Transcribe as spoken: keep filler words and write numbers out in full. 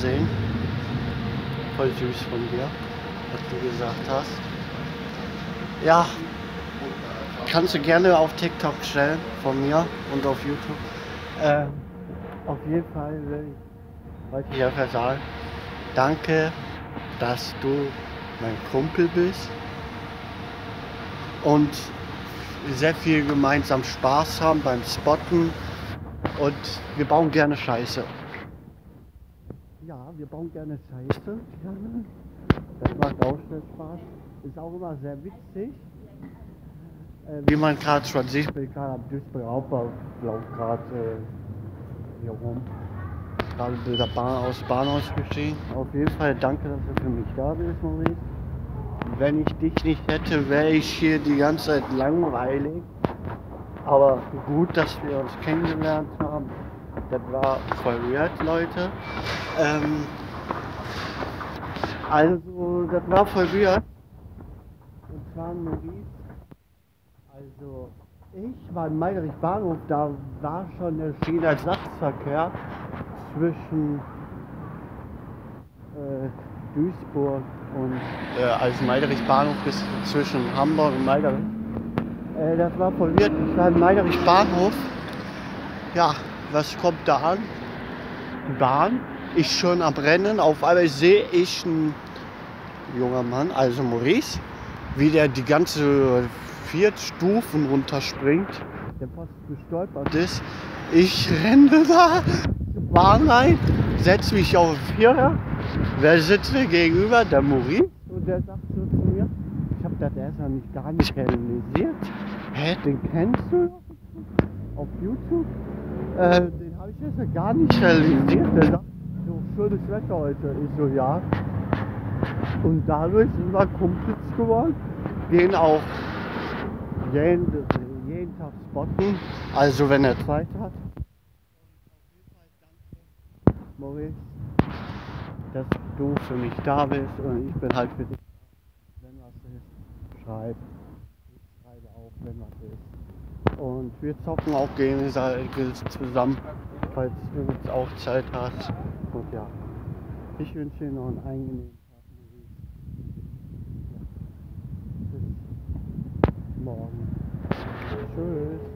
sehen. Voll süß von dir, was du gesagt hast. Ja, kannst du gerne auf TikTok stellen von mir und auf YouTube. Äh, auf jeden Fall will ich, wollte ich einfach sagen, danke, dass du mein Kumpel bist und sehr viel gemeinsam Spaß haben beim Spotten und wir bauen gerne Scheiße. Ja, wir bauen gerne Scheiße. Das macht auch schnell Spaß. Ist auch immer sehr witzig. Äh, wie man gerade schon sieht, bin ich gerade am Duisburger Hauptbahnhof, gerade äh, hier rum. Gerade mit der Bahn aus Bahnhof gestiegen. Auf jeden Fall danke, dass du für mich da bist, Maurice. Wenn ich dich nicht hätte, wäre ich hier die ganze Zeit langweilig. Aber gut, dass wir uns kennengelernt haben. Das war voll weird, Leute. Ähm, also, das war voll weird. Und zwar Maurice. Also, ich war in Meiderich Bahnhof, da war schon der Schienenersatzverkehr zwischen äh, Duisburg und äh, also Meiderich Bahnhof bis zwischen Hamburg und Meiderich. Äh, das war voll weird. Ich war in Meiderich Bahnhof. Ja, was kommt da an? Die Bahn. Ich schon am Rennen. Auf einmal sehe ich einen junger Mann, also Maurice, wie der die ganze vier Stufen runterspringt. Der fast gestolpert ist. Ich renne da zur Bahn rein, setze mich auf den Vierer. Wer sitzt mir gegenüber? Der Maurice. Und der sagt so zu mir, ich habe das erst noch nicht gar nicht realisiert. Hä, den kennst du auf YouTube? Äh, den habe ich jetzt noch gar nicht realisiert. Der sagt, so schönes Wetter heute. Ich so, ja. Und dadurch sind wir Kumpels geworden. Gehen auch jeden, jeden Tag spotten. Also wenn er Zeit hat. Maurice, dass du für mich da bist und ich bin halt für dich da. Wenn was ist, schreib. Ich schreibe auch, wenn was ist. Und wir zocken auch gegenseitig zusammen, falls du jetzt auch Zeit hast. Und ja, ich wünsche dir noch einen angenehmen Tag, Maurice. Ja. Bis morgen. Tschüss.